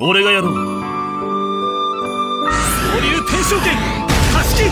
俺がやろう。総流天正剣貸し切り。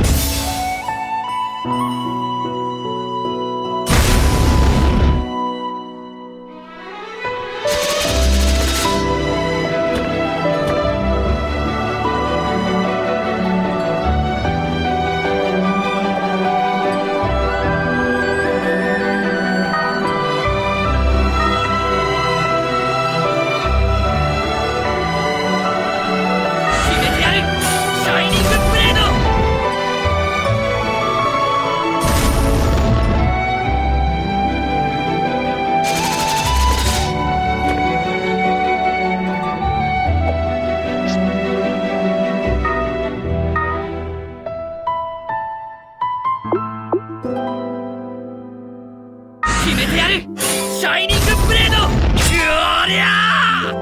決めてやる、シャイニングブレード。おりゃー。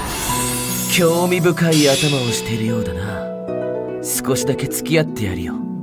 興味深い頭をしているようだな。少しだけ付き合ってやるよ。